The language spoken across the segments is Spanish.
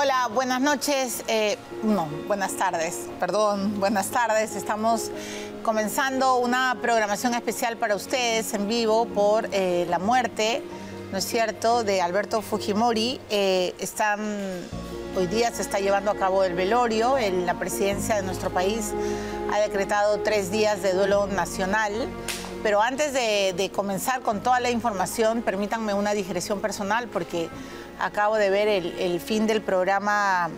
Hola, buenas noches. Buenas tardes, perdón, buenas tardes. Estamos comenzando una programación especial para ustedes en vivo por la muerte, ¿no es cierto?, de Alberto Fujimori. Hoy día se está llevando a cabo el velorio. La presidencia de nuestro país ha decretado 3 días de duelo nacional. Pero antes de comenzar con toda la información, permítanme una digresión personal porque acabo de ver el fin del programa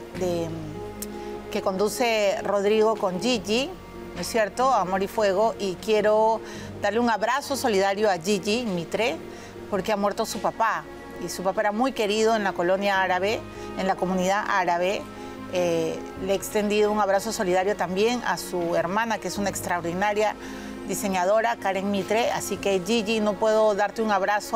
que conduce Rodrigo con Gigi, ¿no es cierto?, Amor y Fuego, y quiero darle un abrazo solidario a Gigi Mitre porque ha muerto su papá, y su papá era muy querido en la colonia árabe, en la comunidad árabe. Le he extendido un abrazo solidario también a su hermana, que es una extraordinaria diseñadora, Karen Mitre. Así que, Gigi, no puedo darte un abrazo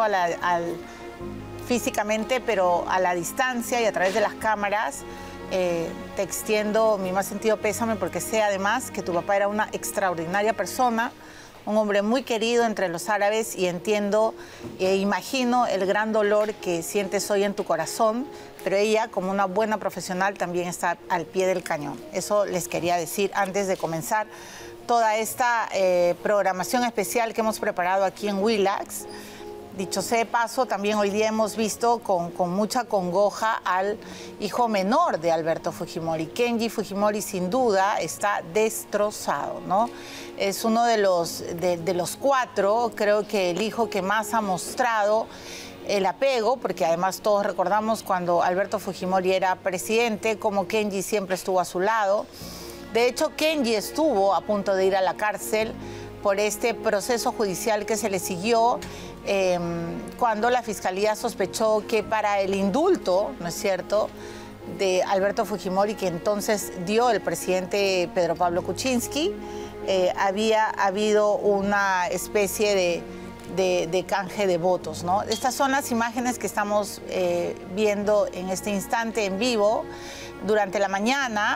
físicamente, pero a la distancia y a través de las cámaras te extiendo mi más sentido pésame, porque sé además que tu papá era una extraordinaria persona, un hombre muy querido entre los árabes, y entiendo e imagino el gran dolor que sientes hoy en tu corazón, pero ella, como una buena profesional, también está al pie del cañón. Eso les quería decir antes de comenzar toda esta programación especial que hemos preparado aquí en Willax. Dicho sea de paso, también hoy día hemos visto con mucha congoja al hijo menor de Alberto Fujimori. Kenji Fujimori, sin duda, está destrozado, ¿no? Es uno de los 4, creo que el hijo que más ha mostrado el apego, porque además todos recordamos cuando Alberto Fujimori era presidente, como Kenji siempre estuvo a su lado. De hecho, Kenji estuvo a punto de ir a la cárcel por este proceso judicial que se le siguió cuando la Fiscalía sospechó que para el indulto, ¿no es cierto?, de Alberto Fujimori, que entonces dio el presidente Pedro Pablo Kuczynski, había habido una especie de canje de votos, ¿no? Estas son las imágenes que estamos viendo en este instante en vivo. Durante la mañana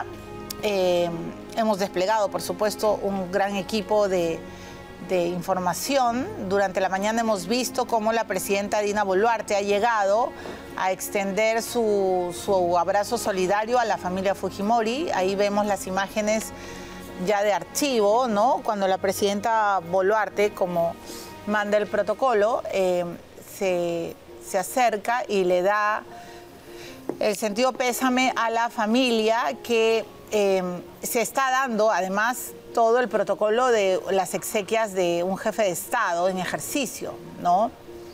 hemos desplegado, por supuesto, un gran equipo de información. Durante la mañana hemos visto cómo la presidenta Dina Boluarte ha llegado a extender su abrazo solidario a la familia Fujimori. Ahí vemos las imágenes ya de archivo, ¿no? Cuando la presidenta Boluarte, como manda el protocolo, se acerca y le da el sentido pésame a la familia, que se está dando además todo el protocolo de las exequias de un jefe de Estado en ejercicio, ¿no?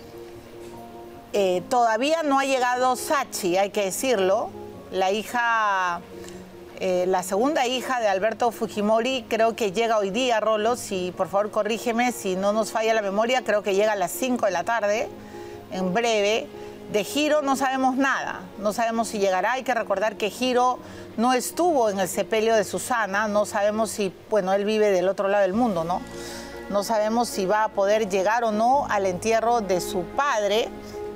Todavía no ha llegado Sachi, hay que decirlo, la hija, la segunda hija de Alberto Fujimori. Creo que llega hoy día, Rolo, si por favor corrígeme si no nos falla la memoria, creo que llega a las 5 de la tarde, en breve. De Giro no sabemos nada, no sabemos si llegará. Hay que recordar que Giro no estuvo en el sepelio de Susana, no sabemos si, bueno, él vive del otro lado del mundo, ¿no? No sabemos si va a poder llegar o no al entierro de su padre.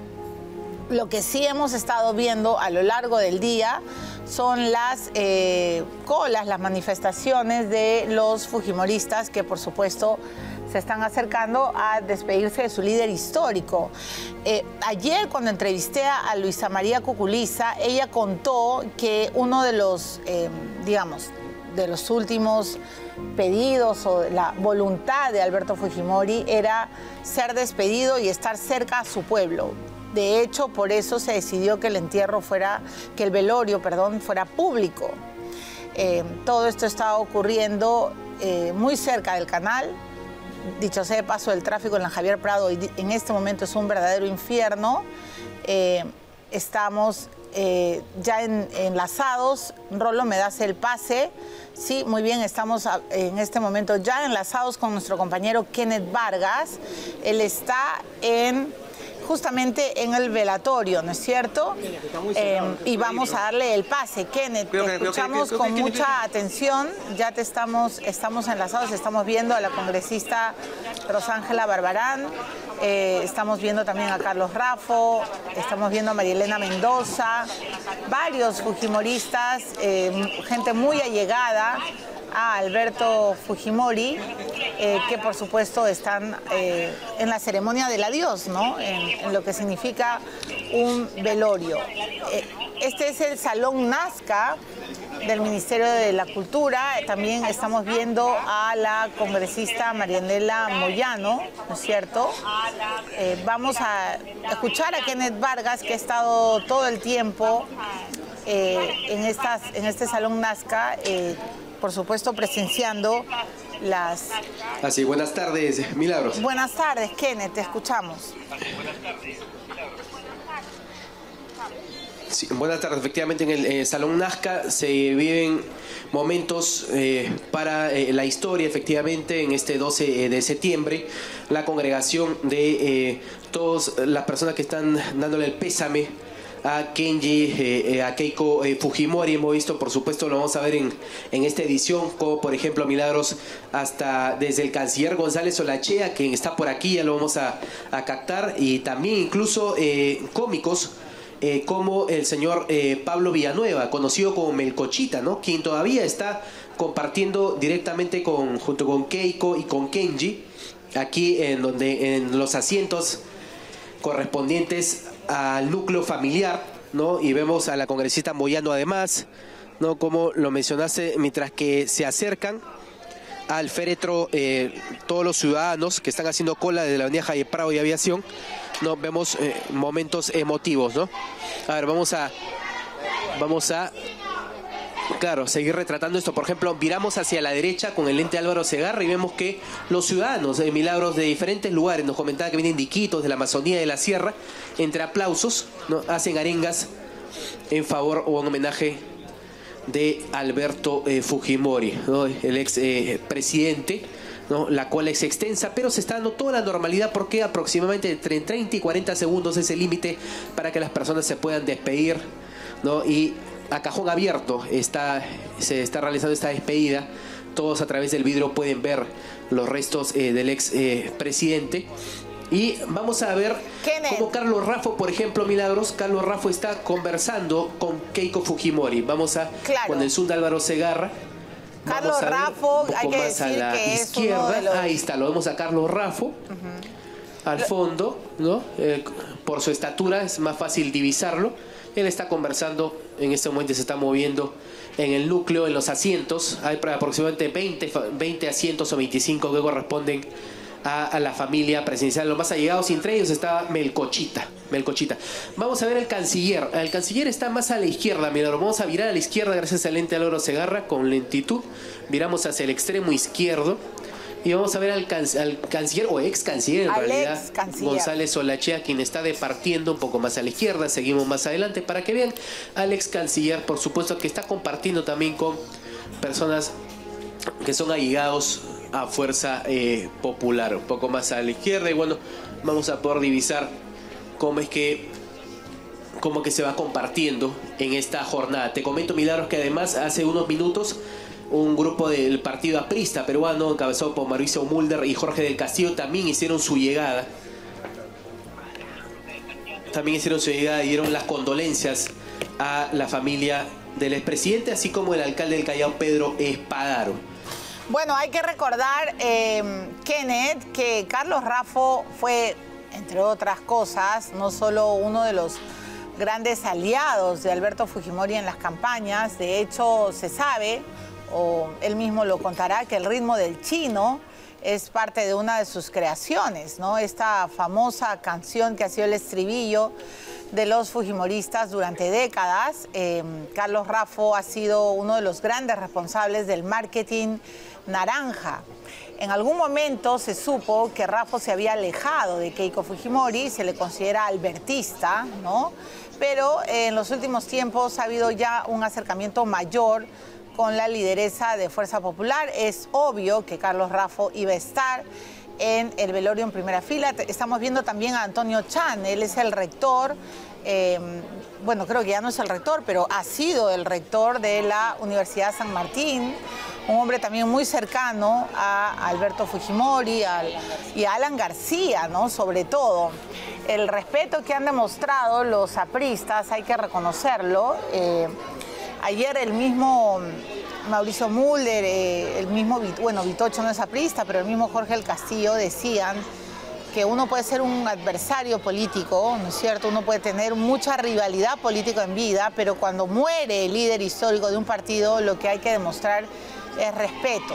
Lo que sí hemos estado viendo a lo largo del día son las colas, las manifestaciones de los fujimoristas que, por supuesto, se están acercando a despedirse de su líder histórico. Ayer, cuando entrevisté a Luisa María Cuculiza, ella contó que uno de los, digamos, de los últimos pedidos o la voluntad de Alberto Fujimori era ser despedido y estar cerca a su pueblo. De hecho, por eso se decidió que el velorio, perdón, fuera público. Todo esto está ocurriendo muy cerca del canal. Dicho sea de paso, el tráfico en la Javier Prado en este momento es un verdadero infierno. Estamos ya enlazados. Rolo, ¿me das el pase? Sí, muy bien, estamos en este momento ya enlazados con nuestro compañero Kenneth Vargas. Él está justamente en el velatorio, ¿no es cierto? Y vamos a darle el pase. Kenneth, te escuchamos con mucha atención. Ya estamos enlazados, estamos viendo a la congresista Rosángela Barbarán, estamos viendo también a Carlos Raffo, estamos viendo a María Elena Mendoza, varios fujimoristas, gente muy allegada a Alberto Fujimori, que por supuesto están en la ceremonia del adiós, ¿no? En lo que significa un velorio. Este es el Salón Nazca del Ministerio de la Cultura. También estamos viendo a la congresista Marianela Moyano, ¿no es cierto? Vamos a escuchar a Kenneth Vargas, que ha estado todo el tiempo en este Salón Nazca, por supuesto presenciando las... Así, buenas tardes, Milagros. Buenas tardes, Kenneth, te escuchamos. Sí, buenas tardes. Efectivamente, en el Salón Nazca se viven momentos para la historia. Efectivamente, en este 12 de septiembre, la congregación de todas las personas que están dándole el pésame a Kenji, a Keiko Fujimori. Hemos visto, por supuesto, lo vamos a ver en esta edición, como por ejemplo, Milagros, hasta desde el canciller González Olachea, quien está por aquí, ya lo vamos a captar, y también incluso cómicos, como el señor Pablo Villanueva, conocido como Melcochita, ¿no? Quien todavía está compartiendo directamente junto con Keiko y con Kenji, aquí en los asientos correspondientes al núcleo familiar, ¿no? Y vemos a la congresista Moyano además, ¿no? Como lo mencionaste, mientras que se acercan al féretro todos los ciudadanos que están haciendo cola desde la avenida Jaime Prado y Aviación, ¿no? Vemos momentos emotivos, ¿no? A ver, vamos a claro, seguir retratando esto. Por ejemplo, viramos hacia la derecha con el lente Álvaro Segarra y vemos que los ciudadanos de Milagros de diferentes lugares, nos comentaba que vienen de Iquitos, de la Amazonía, de la Sierra, entre aplausos, ¿no? Hacen arengas en favor o en homenaje de Alberto Fujimori, ¿no? El ex presidente, ¿no? La cual es extensa, pero se está dando toda la normalidad, porque aproximadamente entre 30 y 40 segundos es el límite para que las personas se puedan despedir, ¿no? Y a cajón abierto se está realizando esta despedida. Todos a través del vidrio pueden ver los restos del ex presidente. Y vamos a ver cómo Carlos Raffo, por ejemplo, Milagros, Carlos Raffo está conversando con Keiko Fujimori. Vamos a, con el zoom de Álvaro Segarra, Carlos Raffo, hay que decir a la que izquierda. Es uno de los... Ahí está, lo vemos a Carlos Raffo, al fondo, ¿no? Por su estatura es más fácil divisarlo. Él está conversando, en este momento se está moviendo en el núcleo, en los asientos. Hay aproximadamente 20 asientos o 25 que corresponden a la familia presidencial, los más allegados, y entre ellos está Melcochita. Vamos a ver el canciller. El canciller está más a la izquierda. Mira, lo vamos a virar a la izquierda gracias al lente Álvaro Segarra con lentitud. Viramos hacia el extremo izquierdo. Y vamos a ver al canciller, o ex canciller en realidad, González Olachea, quien está departiendo un poco más a la izquierda. Seguimos más adelante para que vean al ex canciller, por supuesto, que está compartiendo también con personas que son allegados a Fuerza Popular, un poco más a la izquierda. Y bueno, vamos a poder divisar cómo que se va compartiendo en esta jornada. Te comento, Milagros, que además hace unos minutos un grupo del partido aprista peruano, encabezado por Mauricio Mulder y Jorge del Castillo, también hicieron su llegada. Y dieron las condolencias a la familia del expresidente, así como el alcalde del Callao, Pedro Espadaro. Bueno, hay que recordar, Kenneth, que Carlos Raffo fue, entre otras cosas, no solo uno de los grandes aliados de Alberto Fujimori en las campañas. De hecho, se sabe, o él mismo lo contará, que el ritmo del chino es parte de una de sus creaciones, ¿no? Esta famosa canción que ha sido el estribillo de los fujimoristas durante décadas. Carlos Raffo ha sido uno de los grandes responsables del marketing naranja. En algún momento se supo que Raffo se había alejado de Keiko Fujimori, se le considera albertista, ¿no? Pero en los últimos tiempos ha habido ya un acercamiento mayor con la lideresa de Fuerza Popular. Es obvio que Carlos Raffo iba a estar en el velorio en primera fila. Estamos viendo también a Antonio Chan, él es el rector, bueno, creo que ya no es el rector, pero ha sido el rector de la Universidad San Martín, un hombre también muy cercano a Alberto Fujimori y a Alan García, ¿no? Sobre todo. El respeto que han demostrado los apristas, hay que reconocerlo. Ayer el mismo Mauricio Mulder, el mismo, bueno, Vitocho no es aprista, pero el mismo Jorge del Castillo decían que uno puede ser un adversario político, ¿no es cierto? Uno puede tener mucha rivalidad política en vida, pero cuando muere el líder histórico de un partido, lo que hay que demostrar es respeto.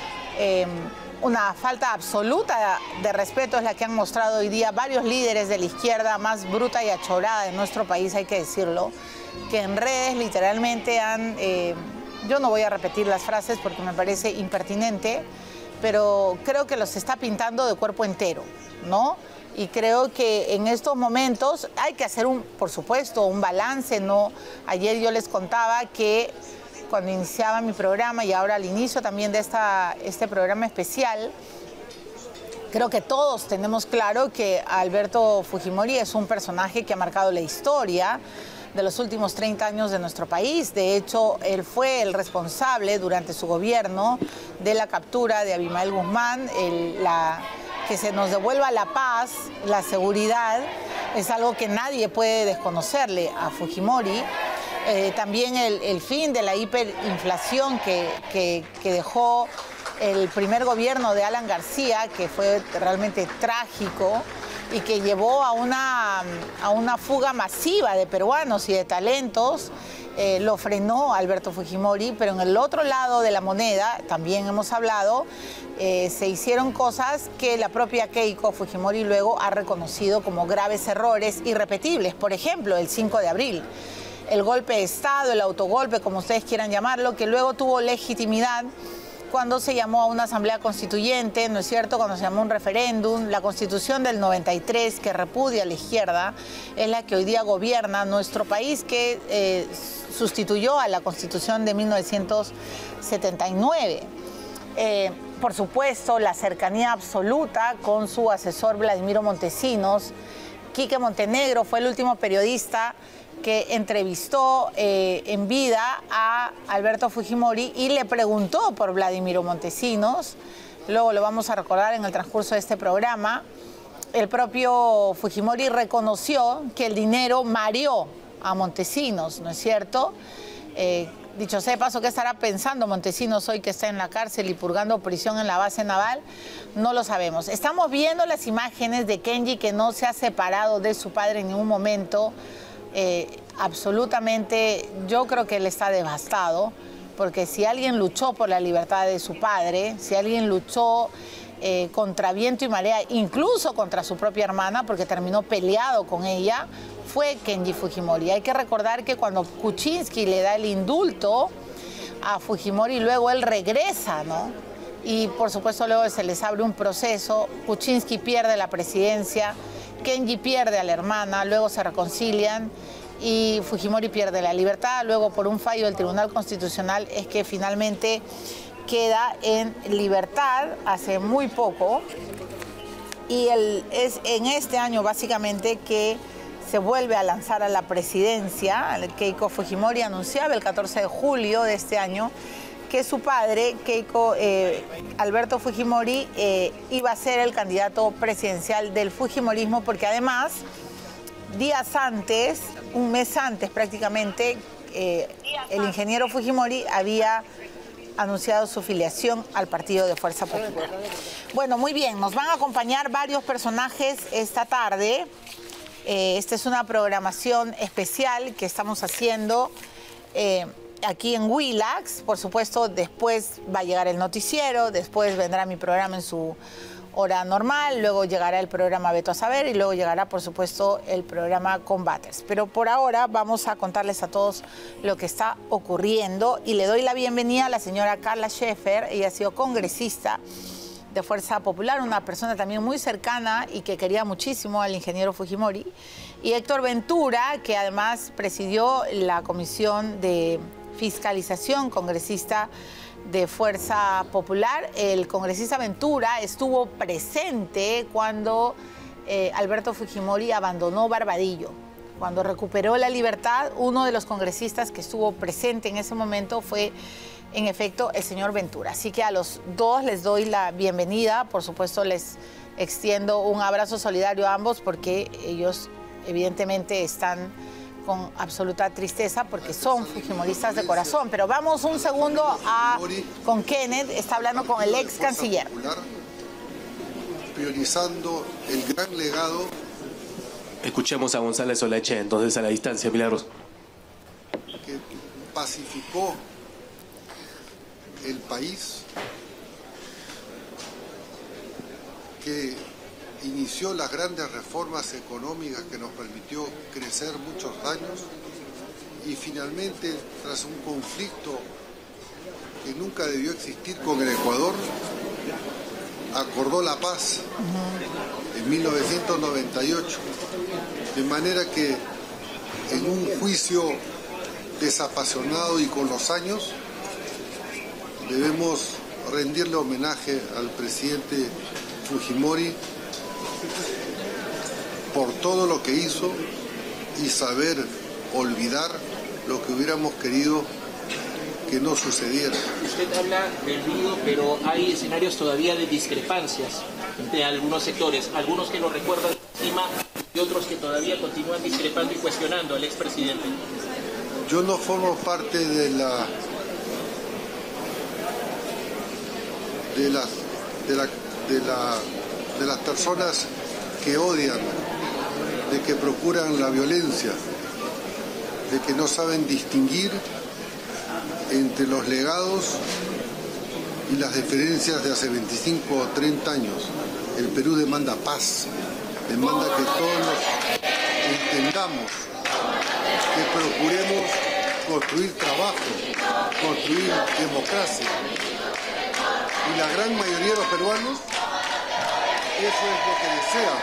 Una falta absoluta de respeto es la que han mostrado hoy día varios líderes de la izquierda más bruta y achorada de nuestro país, hay que decirlo, que en redes literalmente han... yo no voy a repetir las frases porque me parece impertinente, pero creo que los está pintando de cuerpo entero, ¿no? Y creo que en estos momentos hay que hacer, por supuesto, un balance, ¿no? Ayer yo les contaba que cuando iniciaba mi programa y ahora al inicio también de este programa especial, creo que todos tenemos claro que Alberto Fujimori es un personaje que ha marcado la historia de los últimos 30 años de nuestro país. De hecho, él fue el responsable durante su gobierno de la captura de Abimael Guzmán, que se nos devuelva la paz, la seguridad, es algo que nadie puede desconocerle a Fujimori. También el fin de la hiperinflación que dejó el primer gobierno de Alan García, que fue realmente trágico y que llevó a una fuga masiva de peruanos y de talentos, lo frenó Alberto Fujimori, pero en el otro lado de la moneda, también hemos hablado, se hicieron cosas que la propia Keiko Fujimori luego ha reconocido como graves errores irrepetibles. Por ejemplo, el 5 de abril, el golpe de Estado, el autogolpe, como ustedes quieran llamarlo, que luego tuvo legitimidad cuando se llamó a una asamblea constituyente, ¿no es cierto?, cuando se llamó un referéndum. La Constitución del 93, que repudia a la izquierda, es la que hoy día gobierna nuestro país, que sustituyó a la Constitución de 1979. Por supuesto, la cercanía absoluta con su asesor Vladimiro Montesinos. Quique Montenegro fue el último periodista que entrevistó en vida a Alberto Fujimori y le preguntó por Vladimiro Montesinos. Luego lo vamos a recordar en el transcurso de este programa. El propio Fujimori reconoció que el dinero mareó a Montesinos, ¿no es cierto? Dicho sea de paso, ¿qué estará pensando Montesinos hoy que está en la cárcel y purgando prisión en la base naval? No lo sabemos. Estamos viendo las imágenes de Kenji, que no se ha separado de su padre en ningún momento. Absolutamente, yo creo que él está devastado, porque si alguien luchó por la libertad de su padre, si alguien luchó contra viento y marea, incluso contra su propia hermana, porque terminó peleado con ella, fue Kenji Fujimori. Hay que recordar que cuando Kuczynski le da el indulto a Fujimori, luego él regresa, ¿no? Y por supuesto luego se les abre un proceso, Kuczynski pierde la presidencia, Kenji pierde a la hermana, luego se reconcilian y Fujimori pierde la libertad. Luego, por un fallo del Tribunal Constitucional, es que finalmente queda en libertad hace muy poco. Y es en este año, básicamente, que se vuelve a lanzar a la presidencia. Keiko Fujimori anunciaba el 14 de julio de este año que su padre, Alberto Fujimori, iba a ser el candidato presidencial del fujimorismo, porque además, días antes, un mes antes prácticamente, el ingeniero Fujimori había anunciado su filiación al Partido de Fuerza Popular. Bueno, muy bien, nos van a acompañar varios personajes esta tarde. Esta es una programación especial que estamos haciendo aquí en Willax. Por supuesto, después va a llegar el noticiero, después vendrá mi programa en su hora normal, luego llegará el programa Veto a Saber y luego llegará, por supuesto, el programa Combaters. Pero por ahora vamos a contarles a todos lo que está ocurriendo y le doy la bienvenida a la señora Carla Schaefer. Ella ha sido congresista de Fuerza Popular, una persona también muy cercana y que quería muchísimo al ingeniero Fujimori. Y Héctor Ventura, que además presidió la Comisión de Fiscalización, congresista de Fuerza Popular. El congresista Ventura estuvo presente cuando Alberto Fujimori abandonó Barbadillo. Cuando recuperó la libertad, uno de los congresistas que estuvo presente en ese momento fue, en efecto, el señor Ventura. Así que a los dos les doy la bienvenida. Por supuesto, les extiendo un abrazo solidario a ambos porque ellos evidentemente están con absoluta tristeza porque son fujimoristas de corazón. Pero vamos un segundo con Kenneth, está hablando con el ex canciller. priorizando el gran legado. Escuchemos a González Olaechea, entonces, a la distancia, Milagros. Que pacificó el país, que inició las grandes reformas económicas que nos permitió crecer muchos años y finalmente, tras un conflicto que nunca debió existir con el Ecuador, acordó la paz en 1998, de manera que en un juicio desapasionado y con los años debemos rendirle homenaje al presidente Fujimori por todo lo que hizo y saber olvidar lo que hubiéramos querido que no sucediera. Usted habla del ruido, pero hay escenarios todavía de discrepancias entre algunos sectores, algunos que lo recuerdan encima y otros que todavía continúan discrepando y cuestionando al expresidente. Yo no formo parte de las personas que odian, de que procuran la violencia, de que no saben distinguir entre los legados y las diferencias de hace 25 o 30 años. El Perú demanda paz, demanda que todos entendamos, que procuremos construir trabajo, construir democracia. Y la gran mayoría de los peruanos, eso es lo que desean.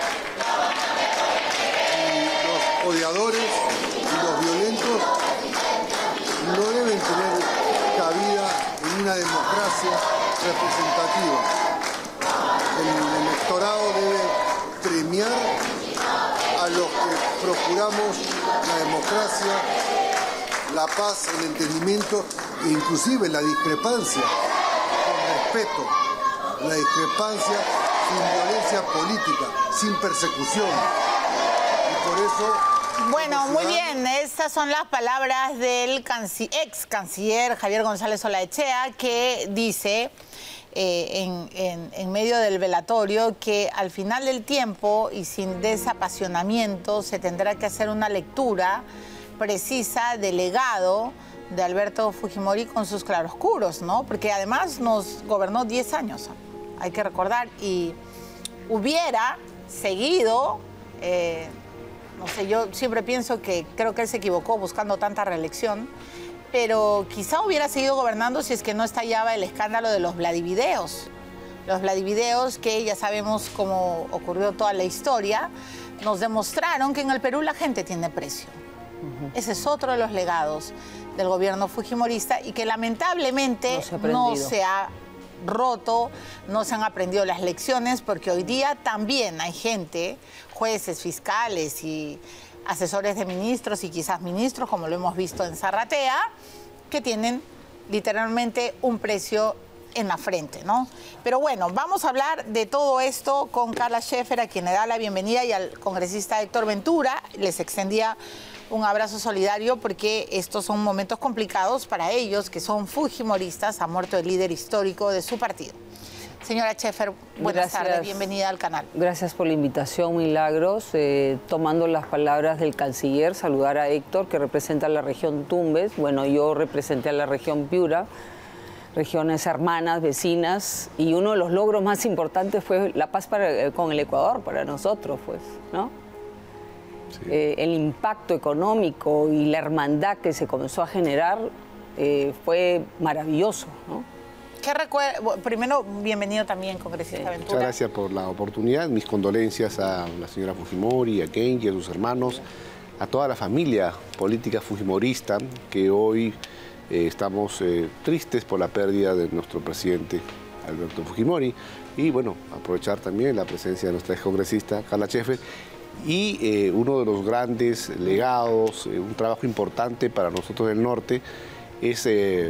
Y los odiadores y los violentos no deben tener cabida en una democracia representativa. El electorado debe premiar a los que procuramos la democracia, la paz, el entendimiento e inclusive la discrepancia con respeto, la discrepancia sin violencia política, sin persecución. Y por eso... Bueno, muy bien, estas son las palabras del ex canciller Javier González Olaechea, que dice en medio del velatorio que al final del tiempo y sin desapasionamiento se tendrá que hacer una lectura precisa del legado de Alberto Fujimori con sus claroscuros, ¿no? Porque además nos gobernó 10 años, hay que recordar, y hubiera seguido... no sé, yo siempre pienso que creo que él se equivocó buscando tanta reelección, pero quizá hubiera seguido gobernando si es que no estallaba el escándalo de los Vladivideos. Los Vladivideos, que ya sabemos cómo ocurrió toda la historia, nos demostraron que en el Perú la gente tiene precio. Ese es otro de los legados del gobierno fujimorista y que lamentablemente no se ha roto, no se han aprendido las lecciones, porque hoy día también hay gente, jueces, fiscales y asesores de ministros y quizás ministros, como lo hemos visto en Zarratea, que tienen literalmente un precio en la frente, ¿no? Pero bueno, vamos a hablar de todo esto con Carla Scheffer, a quien le da la bienvenida, y al congresista Héctor Ventura. Les extendía un abrazo solidario porque estos son momentos complicados para ellos, que son fujimoristas. Ha muerto el líder histórico de su partido. Señora Scheffer, buenas tardes, bienvenida al canal. Gracias por la invitación, Milagros. Tomando las palabras del canciller, saludar a Héctor, que representa a la región Tumbes. Bueno, yo representé a la región Piura, regiones hermanas, vecinas, y uno de los logros más importantes fue la paz con el Ecuador, para nosotros, pues, ¿no? Sí. El impacto económico y la hermandad que se comenzó a generar fue maravilloso, ¿no? Primero, bienvenido también, congresista Ventura. Muchas gracias por la oportunidad. Mis condolencias a la señora Fujimori, a Kenji, a sus hermanos, a toda la familia política fujimorista, que hoy estamos tristes por la pérdida de nuestro presidente Alberto Fujimori. Y bueno, aprovechar también la presencia de nuestra excongresista Carla Scheffer. Y uno de los grandes legados, un trabajo importante para nosotros del norte, es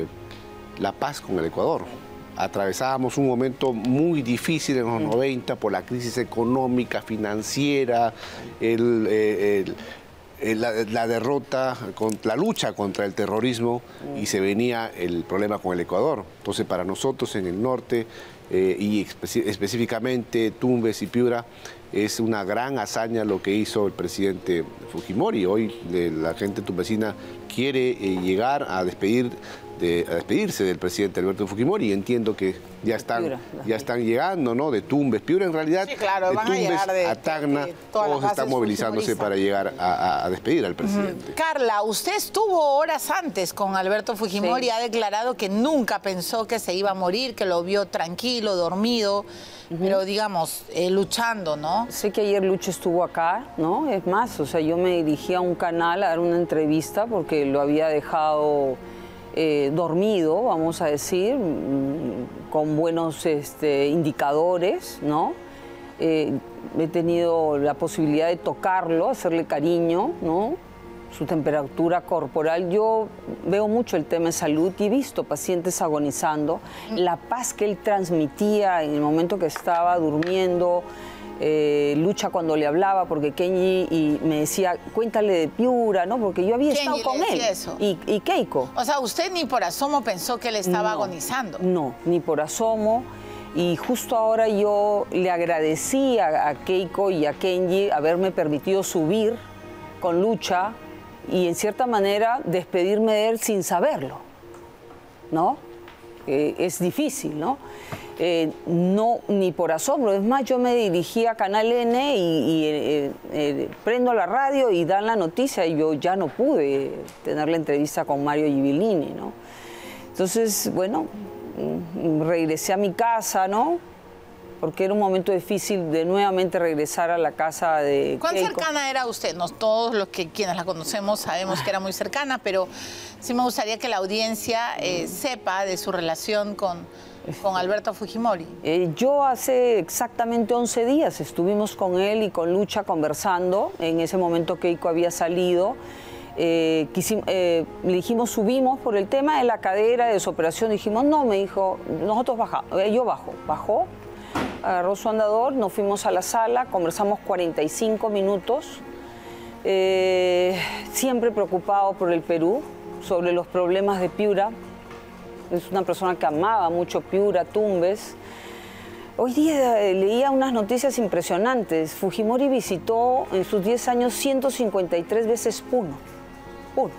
la paz con el Ecuador. Atravesábamos un momento muy difícil en los 90 por la crisis económica, financiera, la derrota, la lucha contra el terrorismo y se venía el problema con el Ecuador. Entonces, para nosotros en el norte y específicamente Tumbes y Piura, es una gran hazaña lo que hizo el presidente Fujimori. Hoy la gente tumbesina quiere llegar a despedirse del presidente Alberto Fujimori, y entiendo que ya están llegando, ¿no? De Tumbes, Piura en realidad, sí, claro, de van Tumbes a Tacna, todos están movilizándose para llegar a despedir al presidente. Carla, usted estuvo horas antes con Alberto Fujimori, sí. Ha declarado que nunca pensó que se iba a morir, que lo vio tranquilo, dormido, pero digamos, luchando, ¿no? Sé que ayer Lucho estuvo acá, ¿no? Es más, o sea, yo me dirigí a un canal a dar una entrevista porque lo había dejado dormido, vamos a decir, con buenos indicadores, ¿no? He tenido la posibilidad de tocarlo, hacerle cariño, ¿no? Su temperatura corporal. Yo veo mucho el tema de salud y he visto pacientes agonizando. La paz que él transmitía en el momento que estaba durmiendo, Lucha cuando le hablaba, porque Kenji y me decía, cuéntale de Piura, ¿no? Porque yo había estado con él. Eso. Y Keiko. O sea, usted ni por asomo pensó que él estaba agonizando. No, ni por asomo. Y justo ahora yo le agradecí a Keiko y a Kenji haberme permitido subir con Lucha y en cierta manera despedirme de él sin saberlo, ¿no? Es difícil, ¿no? No, ni por asombro. Es más, yo me dirigí a Canal N y prendo la radio y dan la noticia y yo ya no pude tener la entrevista con Mario Givilini, ¿no? Entonces, bueno, regresé a mi casa, ¿no? Porque era un momento difícil de nuevamente regresar a la casa de ¿Cuán Keiko. cercana era usted? No, todos los quienes la conocemos sabemos que era muy cercana, pero sí me gustaría que la audiencia sepa de su relación con Alberto Fujimori. Yo hace exactamente 11 días estuvimos con él y con Lucha conversando. En ese momento Keiko había salido. Le dijimos, subimos por el tema de la cadera, de su operación. Dijimos, no, me dijo, nosotros bajamos. Yo bajo. Bajó, agarró su andador, nos fuimos a la sala, conversamos 45 minutos. Siempre preocupado por el Perú, sobre los problemas de Piura. Es una persona que amaba mucho Piura, Tumbes. Hoy día leía unas noticias impresionantes. Fujimori visitó en sus 10 años 153 veces Puno. Puno.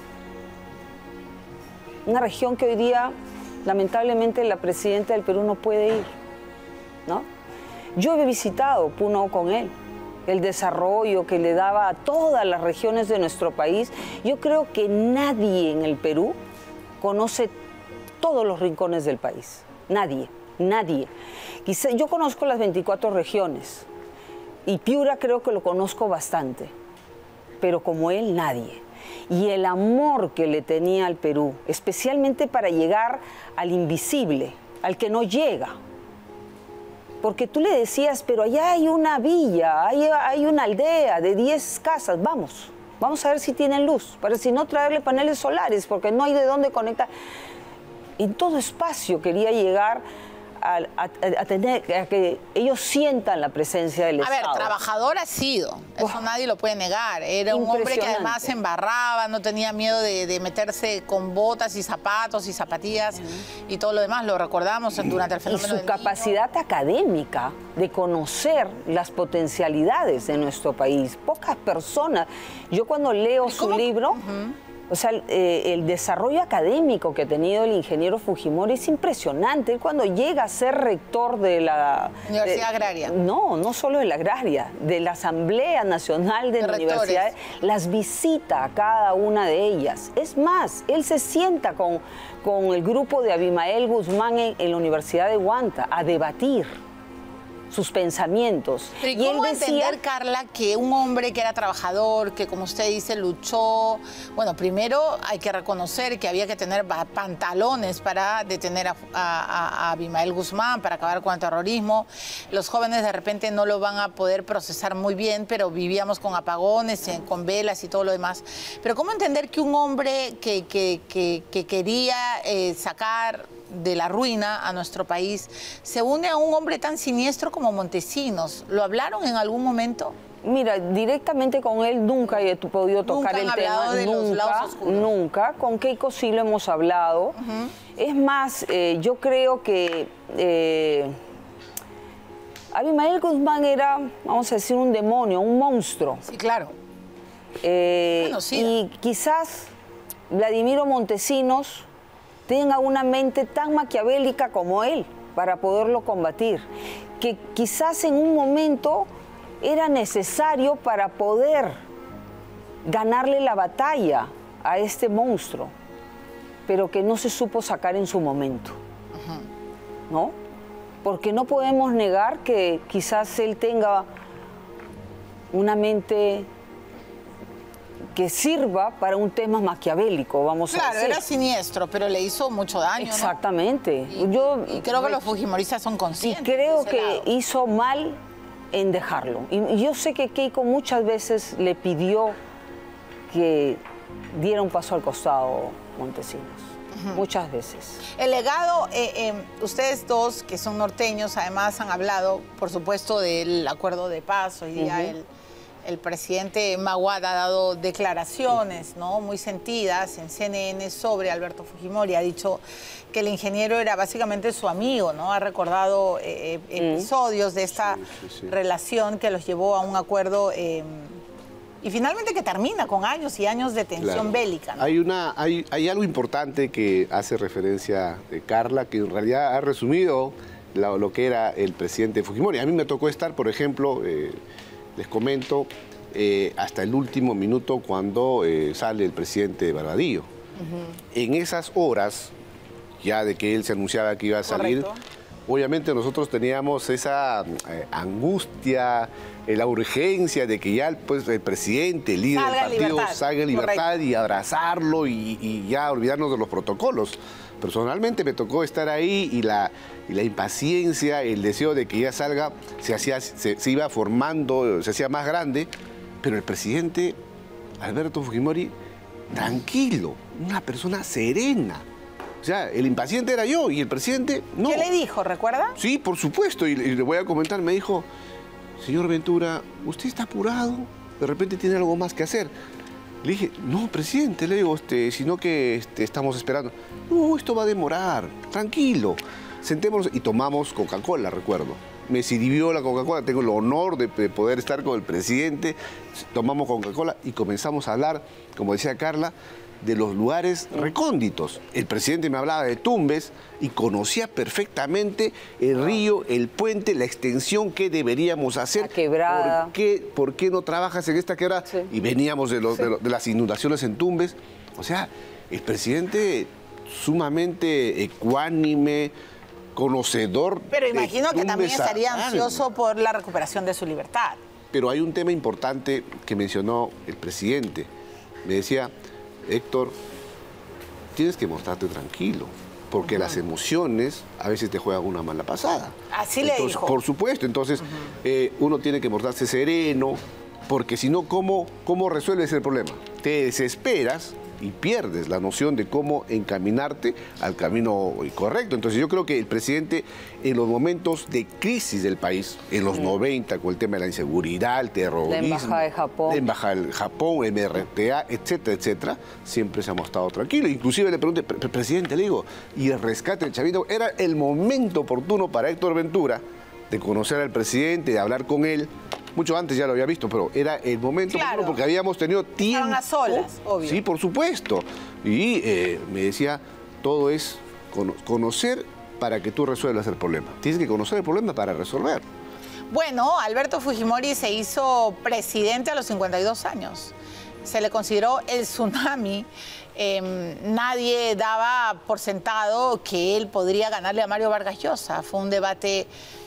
Una región que hoy día, lamentablemente, la presidenta del Perú no puede ir, ¿no? Yo he visitado Puno con él. El desarrollo que le daba a todas las regiones de nuestro país. Yo creo que nadie en el Perú conoce todos los rincones del país. Nadie, nadie. Quizá, yo conozco las 24 regiones y Piura creo que lo conozco bastante, pero como él, nadie. Y el amor que le tenía al Perú, especialmente para llegar al invisible, al que no llega. Porque tú le decías, pero allá hay una villa, hay una aldea de 10 casas, vamos a ver si tienen luz, para si no traerle paneles solares, porque no hay de dónde conectar. En todo espacio quería llegar a que ellos sientan la presencia del Estado. A ver, trabajador ha sido, eso nadie lo puede negar. Era un hombre que además se embarraba, no tenía miedo de meterse con botas y zapatos y zapatillas y todo lo demás, lo recordamos durante el fenómeno. Y su capacidad académica de conocer las potencialidades de nuestro país. Pocas personas. Yo cuando leo su libro... O sea, el desarrollo académico que ha tenido el ingeniero Fujimori es impresionante. Él cuando llega a ser rector de la... Universidad Agraria. No solo de la Agraria, de la Asamblea Nacional de la Universidad, las visita a cada una de ellas. Es más, él se sienta con el grupo de Abimael Guzmán en la Universidad de Huanta a debatir sus pensamientos. Pero ¿y cómo entender, Carla, que un hombre que era trabajador, que como usted dice, luchó? Bueno, primero hay que reconocer que había que tener pantalones para detener a Abimael Guzmán, para acabar con el terrorismo. Los jóvenes de repente no lo van a poder procesar muy bien, pero vivíamos con apagones, con velas y todo lo demás. Pero ¿cómo entender que un hombre que quería sacar de la ruina a nuestro país se une a un hombre tan siniestro como Montesinos? ¿Lo hablaron en algún momento? Mira, directamente con él nunca he podido tocar el tema. De los lados oscuros. Nunca. Con Keiko sí lo hemos hablado. Es más, yo creo que Abimael Guzmán era, vamos a decir, un demonio, un monstruo. Sí, claro. Bueno, sí. Y quizás Vladimiro Montesinos tenga una mente tan maquiavélica como él para poderlo combatir, que quizás en un momento era necesario para poder ganarle la batalla a este monstruo, pero que no se supo sacar en su momento, ¿no? Porque no podemos negar que quizás él tenga una mente que sirva para un tema maquiavélico, vamos a decir. Claro, era siniestro, pero le hizo mucho daño, exactamente. ¿no? Y creo que los fujimoristas son conscientes. Y creo que hizo mal en dejarlo. Y yo sé que Keiko muchas veces le pidió que diera un paso al costado Montesinos. Muchas veces. El legado, ustedes dos, que son norteños, además han hablado, por supuesto, del acuerdo de paz. Hoy día el presidente Maguad ha dado declaraciones, ¿no?, muy sentidas en CNN sobre Alberto Fujimori. Ha dicho que el ingeniero era básicamente su amigo, ¿no? Ha recordado episodios de esta relación que los llevó a un acuerdo y finalmente que termina con años y años de tensión bélica, ¿no? Hay algo importante que hace referencia Carla, que en realidad ha resumido lo que era el presidente Fujimori. A mí me tocó estar, por ejemplo, les comento, hasta el último minuto cuando sale el presidente Barbadillo. En esas horas, ya de que él se anunciaba que iba a salir, obviamente nosotros teníamos esa angustia, la urgencia de que ya pues, el presidente, el líder del partido, salga en libertad y abrazarlo y ya olvidarnos de los protocolos. Personalmente me tocó estar ahí y la impaciencia, el deseo de que ya salga, se iba formando, se hacía más grande, pero el presidente Alberto Fujimori, tranquilo, una persona serena. O sea, el impaciente era yo y el presidente no. ¿Qué le dijo, recuerda? Sí, por supuesto, y le voy a comentar, me dijo, señor Ventura, ¿usted está apurado? De repente tiene algo más que hacer. Le dije, no, presidente, le digo, sino que estamos esperando. No, esto va a demorar, tranquilo. Sentémonos y tomamos Coca-Cola, recuerdo. Me sirvió la Coca-Cola, tengo el honor de poder estar con el presidente. Tomamos Coca-Cola y comenzamos a hablar, como decía Carla, de los lugares recónditos. El presidente me hablaba de Tumbes y conocía perfectamente el río, el puente, la extensión que deberíamos hacer. La quebrada. ¿Por qué no trabajas en esta quebrada? Sí. Y veníamos de las inundaciones en Tumbes. O sea, el presidente sumamente ecuánime, conocedor. Pero imagino que también estaría ansioso por la recuperación de su libertad. Pero hay un tema importante que mencionó el presidente. Me decía, Héctor, tienes que mostrarte tranquilo, porque las emociones a veces te juegan una mala pasada. Así le dijo. Por supuesto, entonces uno tiene que mostrarse sereno, porque si no, ¿cómo resuelves el problema? Te desesperas y pierdes la noción de cómo encaminarte al camino correcto. Entonces yo creo que el presidente, en los momentos de crisis del país, en los 90, con el tema de la inseguridad, el terrorismo, la embajada de Japón, MRTA, etcétera, etcétera, siempre se ha mostrado tranquilo. Inclusive le pregunté, presidente, le digo, y el rescate del Chavito, era el momento oportuno para Héctor Ventura de conocer al presidente, de hablar con él. Mucho antes ya lo había visto, pero era el momento oportuno porque habíamos tenido tiempo. Estaban a solas, obvio. Sí, por supuesto. Y me decía, todo es conocer para que tú resuelvas el problema. Tienes que conocer el problema para resolver. Bueno, Alberto Fujimori se hizo presidente a los 52 años. Se le consideró el tsunami. Nadie daba por sentado que él podría ganarle a Mario Vargas Llosa. Fue un debate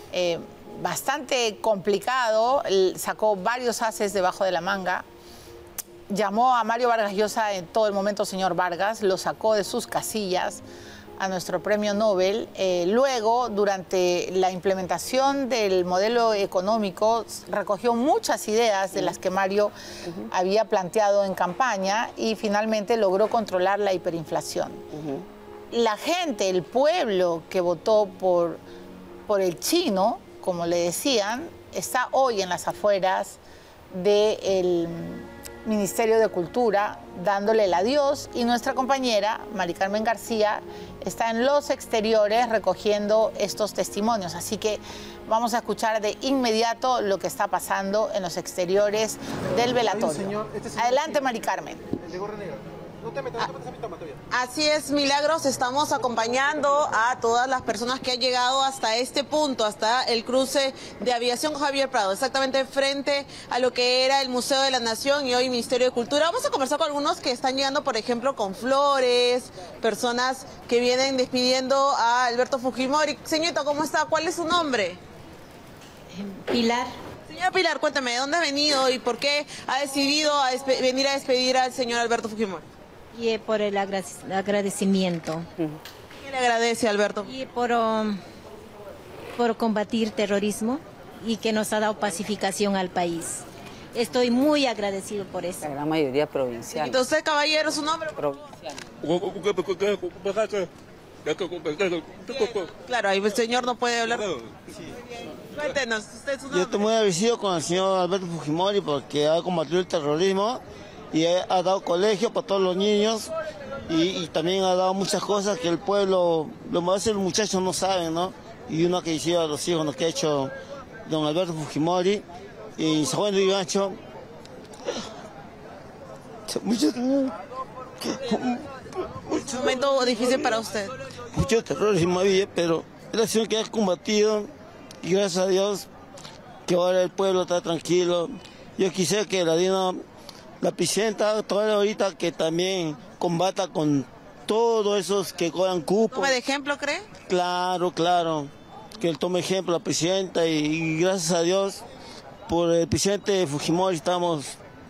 bastante complicado, sacó varios ases debajo de la manga, llamó a Mario Vargas Llosa en todo el momento señor Vargas, lo sacó de sus casillas a nuestro premio Nobel. Luego, durante la implementación del modelo económico, recogió muchas ideas de las que Mario había planteado en campaña y finalmente logró controlar la hiperinflación. La gente, el pueblo que votó por el chino, como le decían, está hoy en las afueras del Ministerio de Cultura dándole el adiós, y nuestra compañera Mari Carmen García está en los exteriores recogiendo estos testimonios. Así que vamos a escuchar de inmediato lo que está pasando en los exteriores del velatorio. Adelante, Mari Carmen. El de gorra negra. No te metas a mi toma todavía. Así es, Milagros, estamos acompañando a todas las personas que han llegado hasta este punto, hasta el cruce de Aviación Javier Prado, exactamente frente a lo que era el Museo de la Nación y hoy Ministerio de Cultura. Vamos a conversar con algunos que están llegando, por ejemplo, con flores, personas que vienen despidiendo a Alberto Fujimori. Señorita, ¿cómo está? ¿Cuál es su nombre? Pilar. Señora Pilar, cuéntame, ¿de dónde ha venido y por qué ha decidido venir a despedir al señor Alberto Fujimori? Y por el agradecimiento. ¿Qué le agradece, Alberto? Y por combatir terrorismo y que nos ha dado pacificación al país. Estoy muy agradecido por eso. La gran mayoría provincial. Entonces, caballero, ¿su nombre? Provincial. Claro, ahí el señor no puede hablar. Cuéntenos, usted su nombre. Yo estoy muy agradecido con el señor Alberto Fujimori porque ha combatido el terrorismo y ha dado colegio para todos los niños y también ha dado muchas cosas que el pueblo, lo más los muchachos no saben, ¿no? Y uno que hicieron a los hijos, lo que ha hecho don Alberto Fujimori y San Juan de Lurigancho. Es un momento difícil para usted. Mucho terrorismo había, pero es la acción que ha combatido y gracias a Dios que ahora el pueblo está tranquilo. Yo quisiera que la presidenta toda ahorita que también combata con todos esos que cobran cupo. ¿Toma de ejemplo, cree? Claro, claro. Que él tome ejemplo la presidenta y gracias a Dios por el presidente Fujimori estamos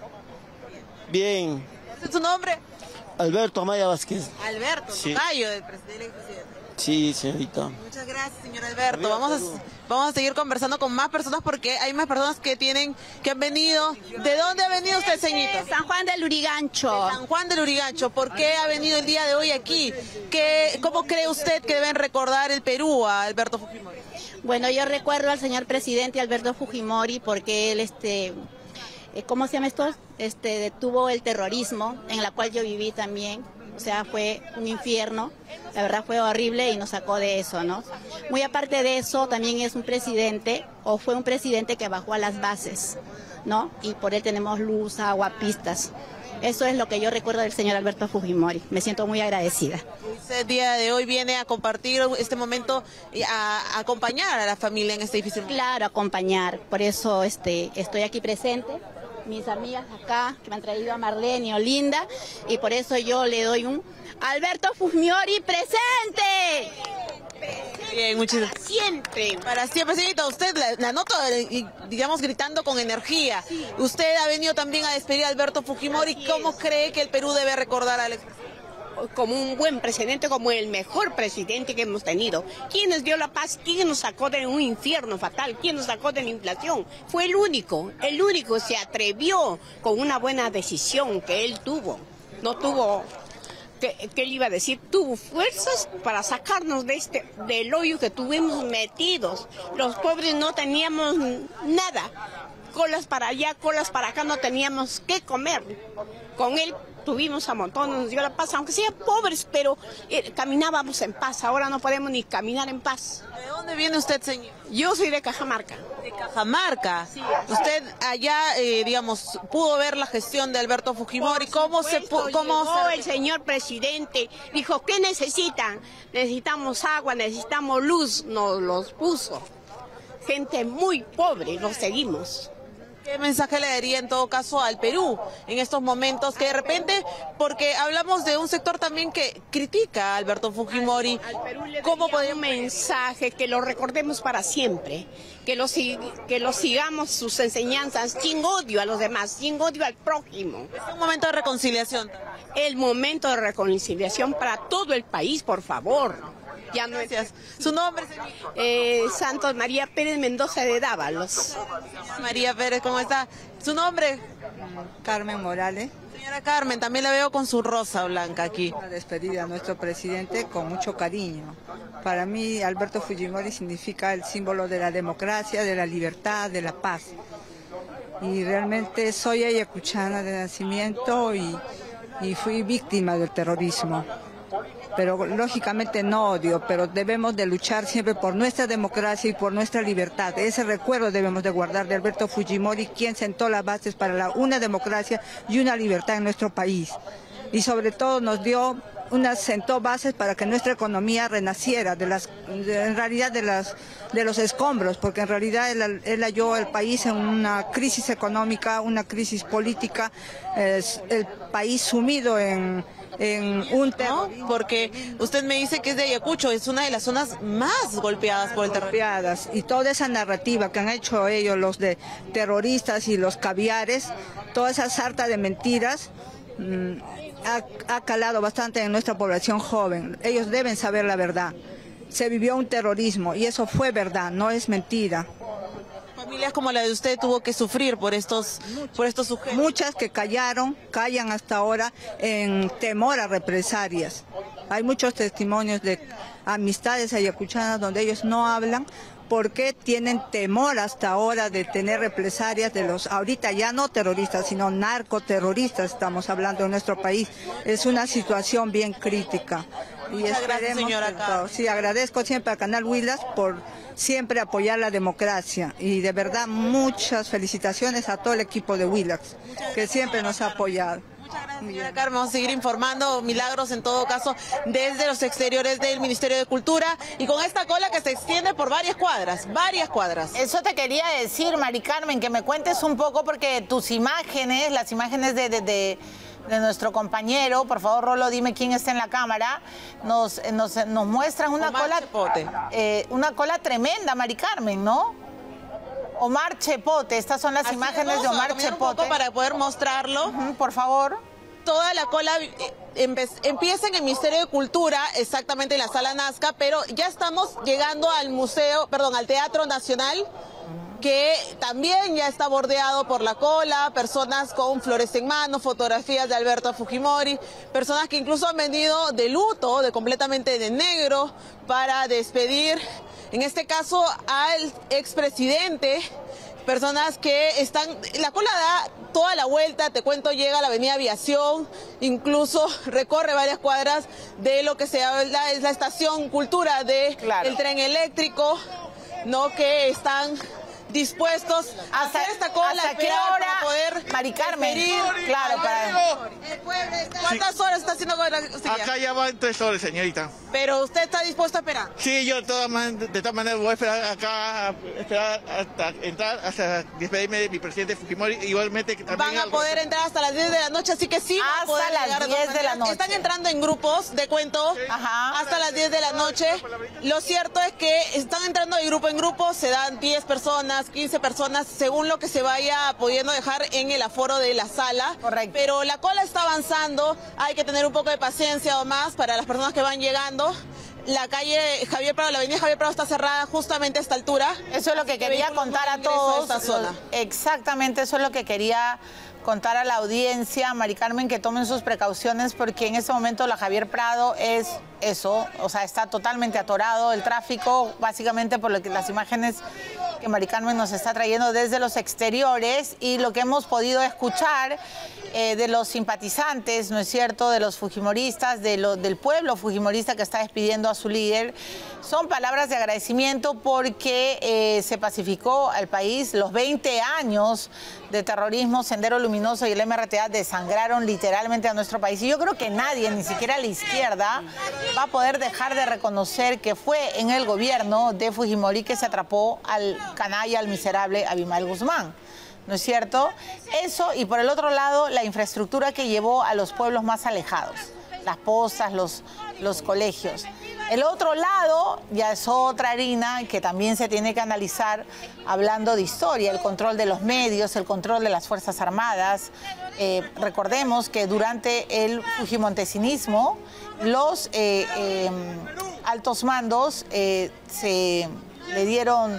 bien. ¿Ese es su nombre? Alberto Amaya Vázquez. Alberto, Sí. tocayo del presidente. Sí, señorita. Muchas gracias, señor Alberto. Vamos a seguir conversando con más personas porque hay más personas que han venido. ¿De dónde ha venido usted, señorita? San Juan del Lurigancho. De San Juan del Lurigancho. ¿Por qué ha venido el día de hoy aquí? ¿Cómo cree usted que deben recordar el Perú a Alberto Fujimori? Bueno, yo recuerdo al señor presidente Alberto Fujimori porque él, ¿cómo se llama esto? Detuvo el terrorismo, en la cual yo viví también. O sea, fue un infierno, la verdad fue horrible y nos sacó de eso, ¿no? Muy aparte de eso, también es un presidente, o fue un presidente que bajó a las bases, ¿no? Y por él tenemos luz, agua, pistas. Eso es lo que yo recuerdo del señor Alberto Fujimori. Me siento muy agradecida. El día de hoy viene a compartir este momento, a acompañar a la familia en este difícil momento. Claro, acompañar. Por eso estoy aquí presente. Mis amigas acá, que me han traído a Marlene y Olinda, y por eso yo le doy un Alberto Fujimori presente. Bien, muchísimas gracias. Siempre. Para siempre, señorita, usted la noto, digamos, gritando con energía. Sí. Usted ha venido también a despedir a Alberto Fujimori. ¿Cómo cree que el Perú debe recordar al expresidente? Como un buen presidente, como el mejor presidente que hemos tenido. ¿Quién nos dio la paz? ¿Quién nos sacó de un infierno fatal? ¿Quién nos sacó de la inflación? Fue el único se atrevió con una buena decisión que él tuvo. No tuvo, ¿qué le iba a decir? Tuvo fuerzas para sacarnos del hoyo que tuvimos metidos. Los pobres no teníamos nada. Colas para allá, colas para acá, no teníamos qué comer. Con él tuvimos a montones, nos dio la paz, aunque sean pobres, pero caminábamos en paz. Ahora no podemos ni caminar en paz. ¿De dónde viene usted, señor? Yo soy de Cajamarca. ¿De Cajamarca? Sí. Usted allá, digamos, pudo ver la gestión de Alberto Fujimori. ¿Cómo llegó el señor presidente? Dijo, ¿qué necesitan? Necesitamos agua, necesitamos luz. Nos los puso. Gente muy pobre, los seguimos. ¿Qué mensaje le daría en todo caso al Perú en estos momentos que de repente, porque hablamos de un sector también que critica a Alberto Fujimori? Al Perú le daría un mensaje que lo recordemos para siempre, que lo sigamos sus enseñanzas sin odio a los demás, sin odio al prójimo. Es un momento de reconciliación. El momento de reconciliación para todo el país, por favor. Ya no Gracias. ¿Su nombre, señor? Santos María Pérez Mendoza de Dávalos. María Pérez, ¿cómo está? ¿Su nombre? Carmen Morales. Señora Carmen, también la veo con su rosa blanca aquí. Una despedida a nuestro presidente con mucho cariño. Para mí, Alberto Fujimori significa el símbolo de la democracia, de la libertad, de la paz. y realmente soy ayacuchana de nacimiento y fui víctima del terrorismo. Pero lógicamente no odio, pero debemos de luchar siempre por nuestra democracia y por nuestra libertad. Ese recuerdo debemos de guardar de Alberto Fujimori, quien sentó las bases para una democracia y una libertad en nuestro país. Y sobre todo sentó bases para que nuestra economía renaciera de los escombros, porque en realidad él halló el país en una crisis económica, una crisis política, el país sumido en un terror. ¿No? Porque usted me dice que es de Ayacucho, es una de las zonas más golpeadas por el terrorismo. Y toda esa narrativa que han hecho ellos, los de terroristas y los caviares, toda esa sarta de mentiras, ha calado bastante en nuestra población joven. Ellos deben saber la verdad. Se vivió un terrorismo y eso fue verdad, no es mentira. Familias como la de usted tuvo que sufrir por estos sujetos. Muchas que callan hasta ahora en temor a represalias. Hay muchos testimonios de amistades ayacuchanas donde ellos no hablan porque tienen temor hasta ahora de tener represalias de los, ahorita ya no terroristas, sino narcoterroristas, estamos hablando en nuestro país. Es una situación bien crítica. Muchas gracias, señora. Sí, agradezco siempre a Canal Huilas por siempre apoyar la democracia y de verdad muchas felicitaciones a todo el equipo de Willax que siempre nos ha apoyado. Muchas gracias, señora Carmen. Vamos a seguir informando, Milagros, en todo caso, desde los exteriores del Ministerio de Cultura y con esta cola que se extiende por varias cuadras. Eso te quería decir, Mari Carmen, que me cuentes un poco porque tus imágenes, las imágenes de nuestro compañero, por favor, Rolo, dime quién está en la cámara, nos muestran una cola tremenda, Mari Carmen, ¿no? Omar Chepote, estas son las imágenes de Omar Chepote. Un poco para poder mostrarlo. Por favor. Toda la cola empieza en el Ministerio de Cultura, exactamente en la Sala Nazca, pero ya estamos llegando al Teatro Nacional, que también ya está bordeado por la cola, personas con flores en mano, fotografías de Alberto Fujimori, personas que incluso han venido de luto, completamente de negro, para despedir, en este caso, al expresidente. Personas que están, la cola da toda la vuelta, te cuento, llega a la avenida Aviación, incluso recorre varias cuadras de lo que se habla es la estación Cultura del tren eléctrico, ¿no? Que están dispuestos a hacer esta cola. ¿Hasta qué hora, para poder Mari Carmen? Claro, ¿Cuántas horas está haciendo cola? Acá ya van 3 horas, señorita. ¿Pero usted está dispuesto a esperar? Sí, yo de todas maneras voy a esperar acá, hasta entrar, hasta despedirme de mi presidente Fujimori. Igualmente van a poder entrar hasta las 10 de la noche, así que sí van a poder llegar hasta las 10 de la noche. Están entrando en grupos, de cuento, hasta las 10 de la noche. Lo cierto es que están entrando de grupo en grupo, se dan 10 personas, 15 personas, según lo que se vaya pudiendo dejar en el aforo de la sala. Correcto. Pero la cola está avanzando, hay que tener un poco de paciencia o más para las personas que van llegando. La calle Javier Prado, la avenida Javier Prado está cerrada justamente a esta altura. Eso es lo que quería contar a todos. Exactamente, eso es lo que quería contar a la audiencia, Mari Carmen, que tomen sus precauciones porque en este momento la Javier Prado es eso, o sea, está totalmente atorado el tráfico, básicamente por lo que las imágenes que Mari Carmen nos está trayendo desde los exteriores y lo que hemos podido escuchar de los simpatizantes, ¿no es cierto?, de los fujimoristas, del pueblo fujimorista que está despidiendo a su líder, son palabras de agradecimiento porque se pacificó al país. Los 20 años de terrorismo, Sendero Luminoso y el MRTA desangraron literalmente a nuestro país. Y yo creo que nadie, ni siquiera la izquierda, va a poder dejar de reconocer que fue en el gobierno de Fujimori que se atrapó al canalla, al miserable Abimael Guzmán. ¿No es cierto? Eso, y por el otro lado, la infraestructura que llevó a los pueblos más alejados, las postas, los colegios. El otro lado ya es otra harina que también se tiene que analizar hablando de historia, el control de los medios, el control de las Fuerzas Armadas. Recordemos que durante el fujimontesinismo los altos mandos se le dieron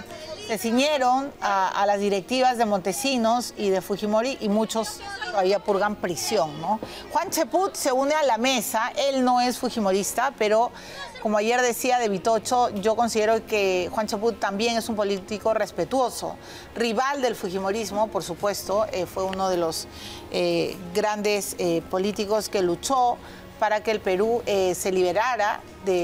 se ciñeron a las directivas de Montesinos y de Fujimori y muchos todavía purgan prisión, ¿no? Juan Cheput se une a la mesa, él no es fujimorista, pero como ayer decía de Vitocho, yo considero que Juan Cheput también es un político respetuoso, rival del fujimorismo, por supuesto, fue uno de los grandes políticos que luchó para que el Perú se liberara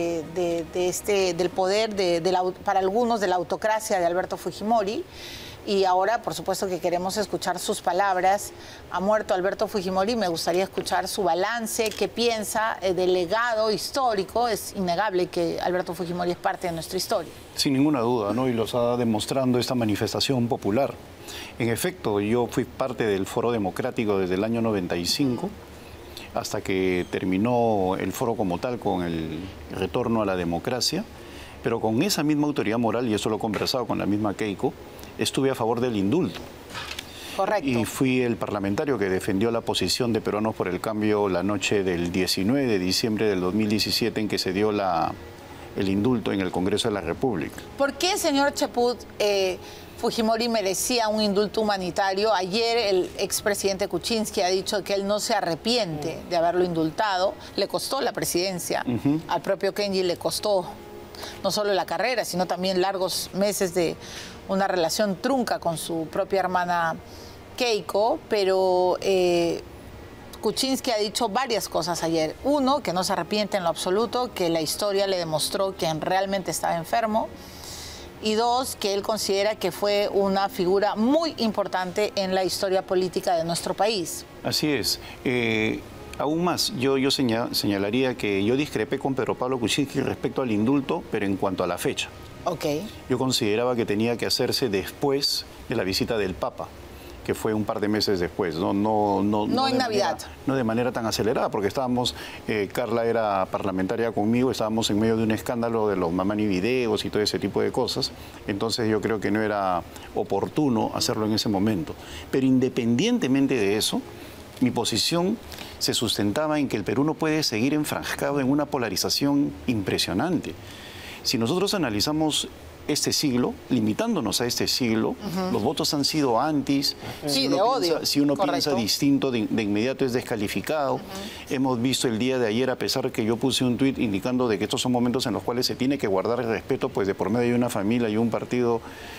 del poder, para algunos, de la autocracia de Alberto Fujimori. Y ahora, por supuesto, que queremos escuchar sus palabras. Ha muerto Alberto Fujimori, me gustaría escuchar su balance, qué piensa del legado histórico. Es innegable que Alberto Fujimori es parte de nuestra historia. Sin ninguna duda, ¿no? Y lo está demostrando esta manifestación popular. En efecto, yo fui parte del Foro Democrático desde el año 95, hasta que terminó el foro como tal con el retorno a la democracia, pero con esa misma autoridad moral, y eso lo he conversado con la misma Keiko, estuve a favor del indulto. Correcto. Y fui el parlamentario que defendió la posición de Peruanos por el Cambio la noche del 19 de diciembre del 2017 en que se dio el indulto en el Congreso de la República. ¿Por qué, señor Cheput, Fujimori merecía un indulto humanitario? Ayer el expresidente Kuczynski ha dicho que él no se arrepiente de haberlo indultado. Le costó la presidencia. Al propio Kenji le costó no solo la carrera, sino también largos meses de una relación trunca con su propia hermana Keiko, pero Kuczynski ha dicho varias cosas ayer. Uno, que no se arrepiente en lo absoluto, que la historia le demostró que realmente estaba enfermo. Y dos, que él considera que fue una figura muy importante en la historia política de nuestro país. Así es. Aún más, yo señalaría que yo discrepé con Pedro Pablo Kuczynski respecto al indulto, pero en cuanto a la fecha. Okay. Yo consideraba que tenía que hacerse después de la visita del Papa, que fue un par de meses después, no en Navidad. No de manera tan acelerada, porque estábamos, Carla era parlamentaria conmigo, estábamos en medio de un escándalo de los Mamani videos y todo ese tipo de cosas, entonces yo creo que no era oportuno hacerlo en ese momento. Pero independientemente de eso, mi posición se sustentaba en que el Perú no puede seguir enfrascado en una polarización impresionante. Si nosotros analizamos este siglo, limitándonos a este siglo, los votos han sido antis, sí, de odio. Si uno piensa distinto, de inmediato es descalificado. Hemos visto el día de ayer, a pesar que yo puse un tuit indicando de que estos son momentos en los cuales se tiene que guardar el respeto, pues de por medio de una familia y un partido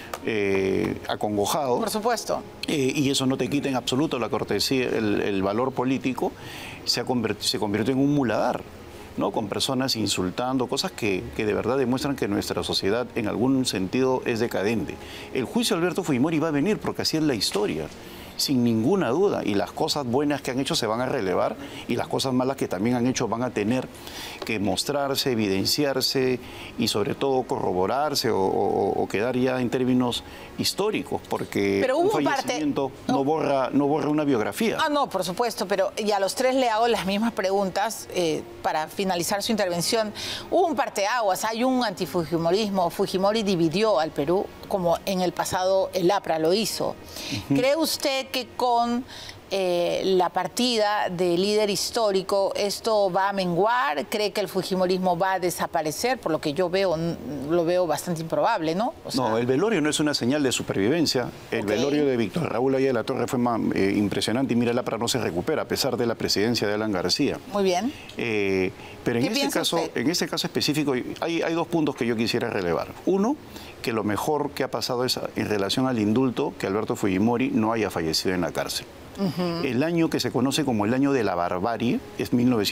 acongojado. Por supuesto. Y eso no te quita en absoluto la cortesía, el valor político, se convirtió en un muladar, ¿no? Con personas insultando, cosas que de verdad demuestran que nuestra sociedad en algún sentido es decadente. El juicio de Alberto Fujimori va a venir porque así es la historia, sin ninguna duda, y las cosas buenas que han hecho se van a relevar y las cosas malas que también han hecho van a tener que mostrarse, evidenciarse y sobre todo corroborarse o quedar ya en términos históricos, porque un fallecimiento no borra una biografía. Ah, no, por supuesto, pero y a los tres le hago las mismas preguntas para finalizar su intervención. Hubo un parteaguas, hay un antifujimorismo, Fujimori dividió al Perú, como en el pasado el APRA lo hizo. ¿Cree usted que con la partida de líder histórico esto va a menguar? ¿Cree que el fujimorismo va a desaparecer? Por lo que yo veo, lo veo bastante improbable, ¿no? O sea... No, el velorio no es una señal de supervivencia. El velorio de Víctor Raúl Aya de la Torre fue impresionante y mira, el APRA no se recupera a pesar de la presidencia de Alan García. Muy bien. Pero en este caso específico hay dos puntos que yo quisiera relevar. Uno, que lo mejor que ha pasado es en relación al indulto que Alberto Fujimori no haya fallecido en la cárcel. El año que se conoce como el año de la barbarie es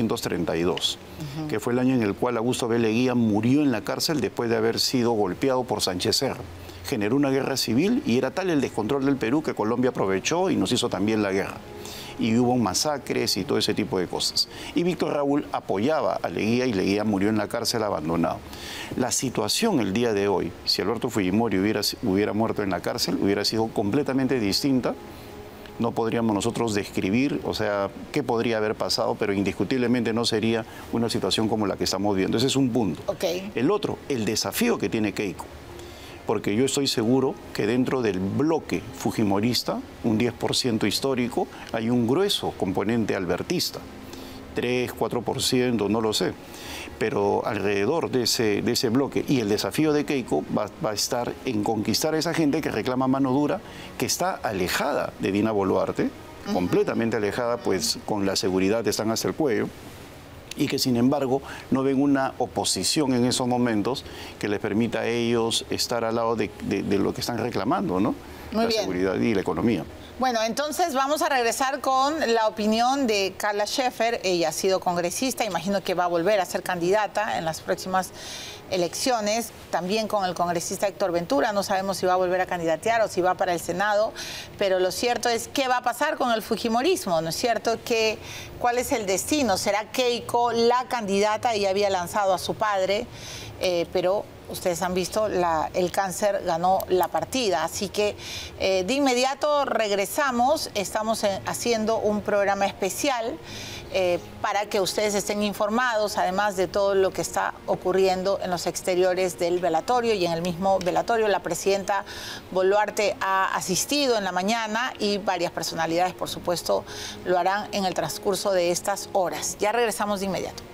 1932, que fue el año en el cual Augusto B. Leguía murió en la cárcel después de haber sido golpeado por Sánchez Serra. Generó una guerra civil y era tal el descontrol del Perú que Colombia aprovechó y nos hizo también la guerra. Y hubo masacres y todo ese tipo de cosas. Y Víctor Raúl apoyaba a Leguía y Leguía murió en la cárcel abandonado. La situación el día de hoy, si Alberto Fujimori hubiera muerto en la cárcel, hubiera sido completamente distinta. No podríamos nosotros describir, o sea, qué podría haber pasado, pero indiscutiblemente no sería una situación como la que estamos viendo. Ese es un punto. El otro, el desafío que tiene Keiko. Porque yo estoy seguro que dentro del bloque fujimorista, un 10% histórico, hay un grueso componente albertista. 3, 4%, no lo sé. Pero alrededor de ese bloque, y el desafío de Keiko va a estar en conquistar a esa gente que reclama mano dura, que está alejada de Dina Boluarte, completamente alejada, pues con la seguridad están hasta el cuello, y que sin embargo no ven una oposición en esos momentos que les permita a ellos estar al lado de lo que están reclamando, ¿no? Muy la bien. seguridad y la economía. Bueno, entonces vamos a regresar con la opinión de Carla Scheffer. Ella ha sido congresista, imagino que va a volver a ser candidata en las próximas elecciones, también con el congresista Héctor Ventura. No sabemos si va a volver a candidatear o si va para el Senado, pero lo cierto es qué va a pasar con el fujimorismo, ¿no es cierto? ¿Cuál es el destino? ¿Será Keiko la candidata? Ella había lanzado a su padre, pero ustedes han visto, el cáncer ganó la partida. Así que de inmediato regresamos. Estamos haciendo un programa especial para que ustedes estén informados, además de todo lo que está ocurriendo en los exteriores del velatorio. Y en el mismo velatorio la presidenta Boluarte ha asistido en la mañana y varias personalidades, por supuesto, lo harán en el transcurso de estas horas. Ya regresamos de inmediato.